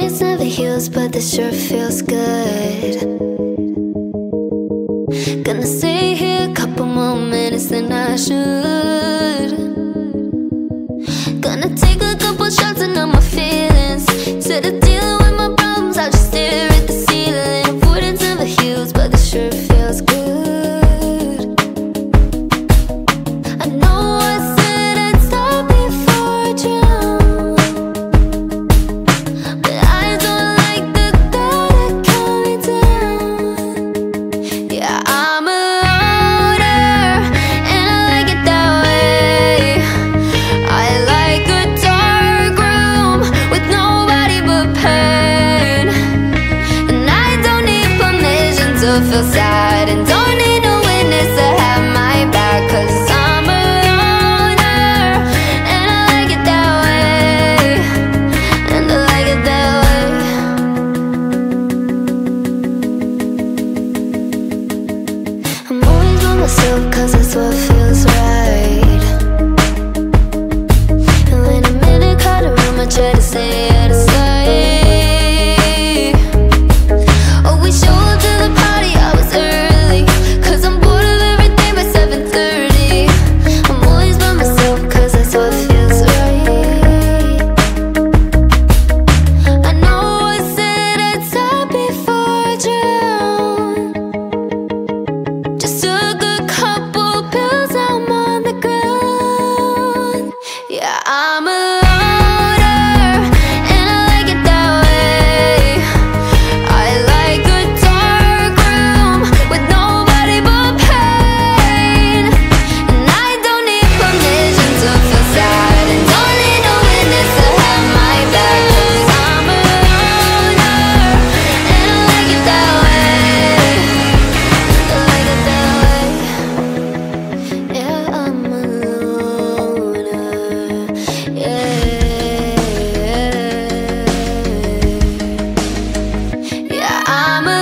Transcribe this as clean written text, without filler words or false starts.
Appearance never heals, but this sure feels good. Gonna stay here a couple more minutes than I should. Gonna take a couple shots and know my feelings. Instead of dealing with my problems, I'll just stare at the ceiling. Avoidance never heals, but this sure feels good. I know I said I'd stop before I drown, but I don't like the thought of coming down. Yeah, I'm a loner, and I like it that way. I like a dark room with nobody but pain, and I don't need permission to feel sad, and don't need no witness to have my back, 'cause I'm a loner, and I like it that way, and I like it that way. I'm always by myself 'cause that's what feels right. And when I'm in a crowded room, I try to stay out of sight. Oh, we show up to the party hours early, 'cause I'm bored of everything by 7:30. I'm always by myself 'cause that's what feels right. I know I said I'd stop before I drown. Just took a couple pills, I'm on the ground. Yeah, I'm a loner, and I like it that way. I like a dark room with nobody but pain, and I don't need permission to feel sad, and don't need no witness to have my back, 'cause I'm a loner, and I like it that way. I like it that way. Yeah, I'm a loner. Yeah. Yeah, I'm a